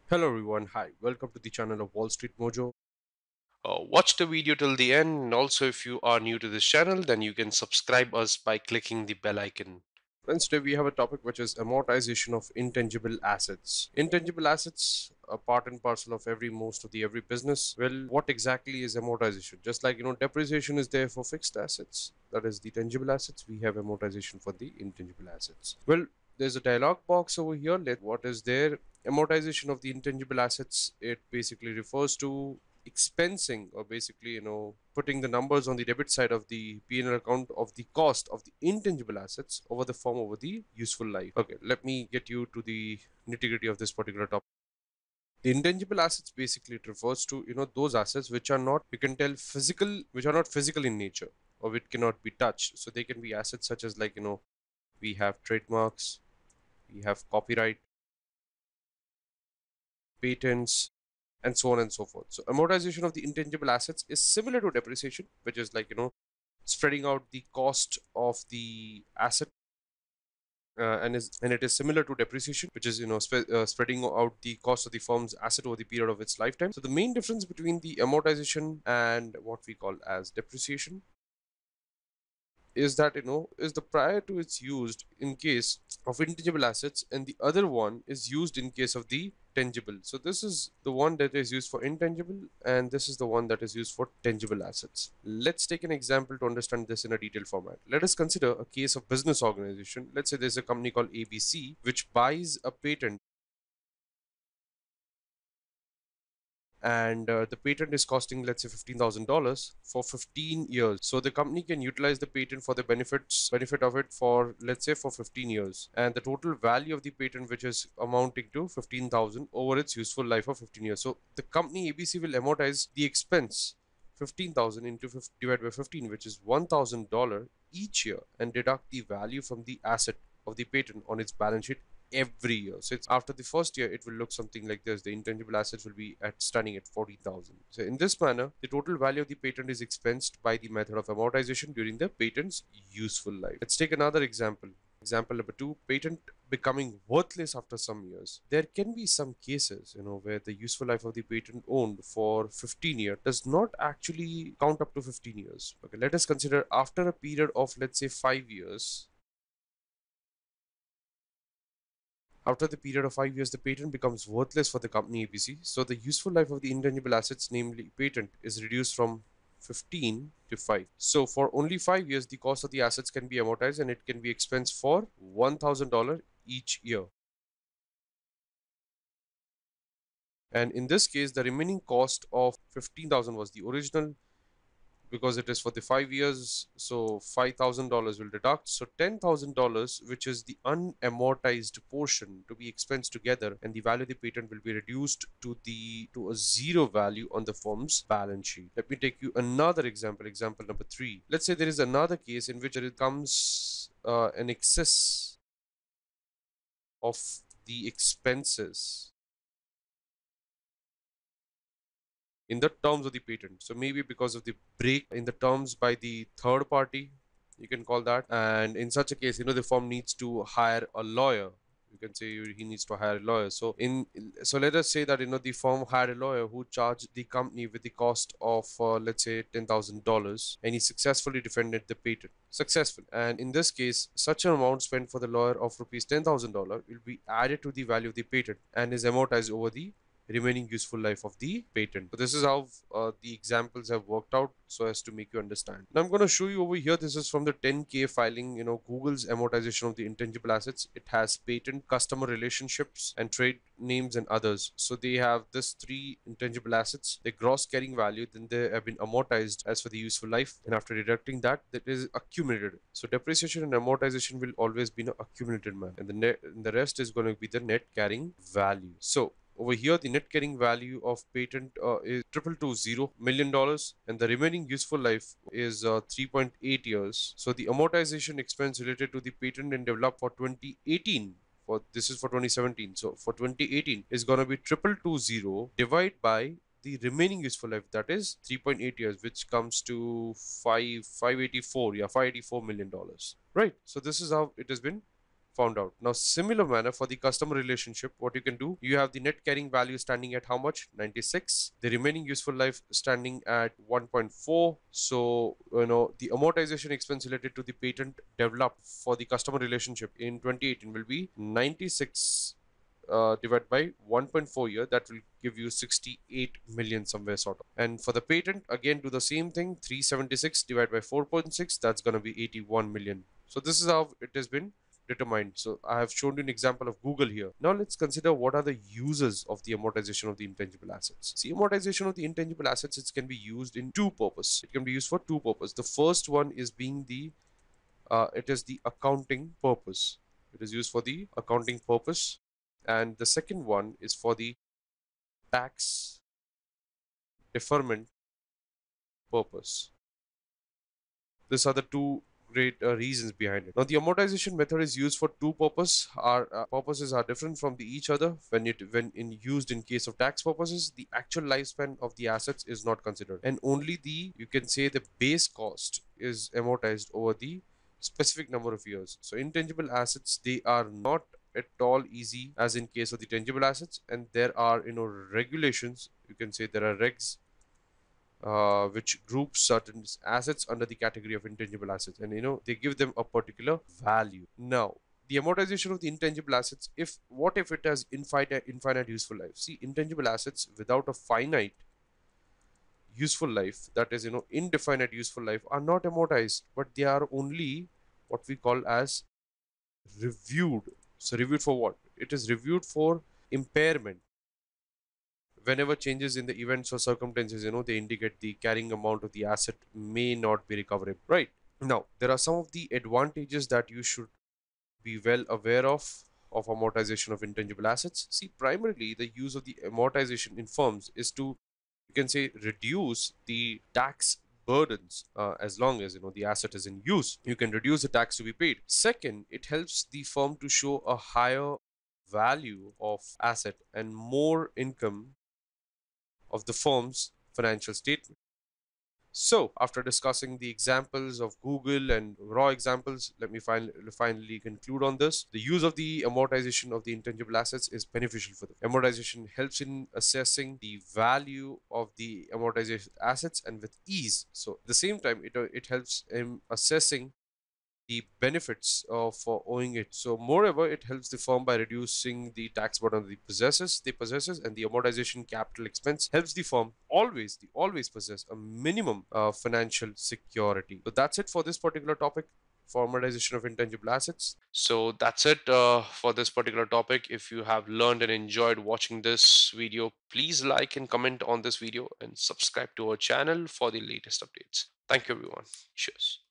Hello everyone, hi, welcome to the channel of Wall Street Mojo. Watch the video till the end, and also if you are new to this channel, then you can subscribe us by clicking the bell icon. Friends, today we have a topic which is amortization of intangible assets. Intangible assets are part and parcel of every business. Well, what exactly is amortization? Just like depreciation is there for fixed assets, that is the tangible assets, we have amortization for the intangible assets. Well, there's a dialog box over here. Let what is there? Amortization of the intangible assets, it basically refers to expensing, or basically putting the numbers on the debit side of the P&L account of the cost of the intangible assets over the useful life. Okay, let me get you to the nitty gritty of this particular topic. The intangible assets, basically it refers to those assets which are not, you can tell, physical, which are not physical in nature, or which cannot be touched. So they can be assets such as, like, we have trademarks, we have copyright, patents, and so on and so forth. So amortization of the intangible assets is similar to depreciation, which is like spreading out the cost of the asset, and it is similar to depreciation, which is spreading out the cost of the firm's asset over the period of its lifetime. So the main difference between the amortization and what we call as depreciation is that is the prior to its used in case of intangible assets, and the other one is used in case of the tangible. So this is the one that is used for intangible, and this is the one that is used for tangible assets. Let's take an example to understand this in a detailed format. Let us consider a case of business organization. Let's say there's a company called ABC which buys a patent, and the patent is costing, let's say, $15,000 for 15 years. So the company can utilize the patent for the benefit of it for, let's say, for 15 years, and the total value of the patent, which is amounting to 15,000 over its useful life of 15 years. So the company ABC will amortize the expense 15,000 into divided by 15, which is $1,000 each year, and deduct the value from the asset of the patent on its balance sheet every year. So it's after the first year, it will look something like this. The intangible assets will be at standing at 40,000. So in this manner, the total value of the patent is expensed by the method of amortization during the patent's useful life. Let's take another example. Example number two, patent becoming worthless after some years. There can be some cases, where the useful life of the patent owned for 15 years does not actually count up to 15 years. Okay, let us consider after a period of, let's say, 5 years. After the period of 5 years, the patent becomes worthless for the company ABC. So the useful life of the intangible assets, namely patent, is reduced from 15 to 5. So for only 5 years, the cost of the assets can be amortized, and it can be expensed for $1,000 each year. And in this case, the remaining cost of 15,000 was the original, because it is for the 5 years. So $5,000 will deduct. So $10,000, which is the unamortized portion, to be expensed together, and the value of the patent will be reduced to a zero value on the firm's balance sheet. Let me take you another example. Example number three. Let's say there is another case in which there comes an excess of the expenses in the terms of the patent. So maybe because of the break in the terms by the third party, you can call that. And in such a case, the firm needs to hire a lawyer. You can say he needs to hire a lawyer. So let us say that the firm hired a lawyer who charged the company with the cost of, let's say, $10,000, and he successfully defended the patent. Successful. And in this case, such an amount spent for the lawyer of rupees $10,000 will be added to the value of the patent and is amortized over the remaining useful life of the patent. So this is how the examples have worked out, so as to make you understand. Now I'm going to show you over here. This is from the 10K filing. Google's amortization of the intangible assets. It has patent, customer relationships, and trade names and others. So they have this three intangible assets. The gross carrying value, then they have been amortized as for the useful life, and after deducting that, that is accumulated. So depreciation and amortization will always be in an accumulated manner, and the rest is going to be the net carrying value. So over here, the net carrying value of patent is $220 million, and the remaining useful life is 3.8 years. So the amortization expense related to the patent and developed for 2018, for this is for 2017. So for 2018 is going to be triple two zero divided by the remaining useful life, that is 3.8 years, which comes to 584 $584 million, right? So this is how it has been found out. Now, similar manner for the customer relationship, what you can do, you have the net carrying value standing at how much? 96. The remaining useful life standing at 1.4. So, the amortization expense related to the patent developed for the customer relationship in 2018 will be 96 divided by 1.4 year, that will give you 68 million somewhere sort of. And for the patent, again do the same thing, 376 divided by 4.6, that's going to be 81 million. So this is how it has been determined. So I have shown you an example of Google here. Now let's consider what are the uses of the amortization of the intangible assets. See, amortization of the intangible assets, it can be used in two purposes. It can be used for two purposes. The first one is being the it is the accounting purpose. It is used for the accounting purpose. And the second one is for the tax deferment purpose. These are the two great reasons behind it. Now, the amortization method is used for two purposes. Our purposes are different from each other. When used in case of tax purposes, the actual lifespan of the assets is not considered, and only the, you can say, the base cost is amortized over the specific number of years. So intangible assets, they are not at all easy as in case of the tangible assets, and there are regulations, you can say there are regs which group certain assets under the category of intangible assets, and they give them a particular value. Now, the amortization of the intangible assets, if what if it has infinite useful life? See, intangible assets without a finite useful life, that is indefinite useful life, are not amortized, but they are only what we call as reviewed. So reviewed for what? It is reviewed for impairment. Whenever changes in the events or circumstances, they indicate the carrying amount of the asset may not be recoverable, right? Now, there are some of the advantages that you should be well aware of amortization of intangible assets. See, primarily the use of the amortization in firms is to, you can say, reduce the tax burdens. As long as the asset is in use, you can reduce the tax to be paid. Second, it helps the firm to show a higher value of asset and more income of the firm's financial statement. So, after discussing the examples of Google and raw examples, let me finally conclude on this. The use of the amortization of the intangible assets is beneficial for them. Amortization helps in assessing the value of the amortization assets and with ease. So, at the same time, it helps in assessing the benefits of owing it. So, moreover, it helps the firm by reducing the tax burden of the possesses, and the amortization capital expense helps the firm always possess a minimum financial security. So that's it for this particular topic, for amortization of intangible assets. So that's it for this particular topic. If you have learned and enjoyed watching this video, please like and comment on this video and subscribe to our channel for the latest updates. Thank you, everyone. Cheers.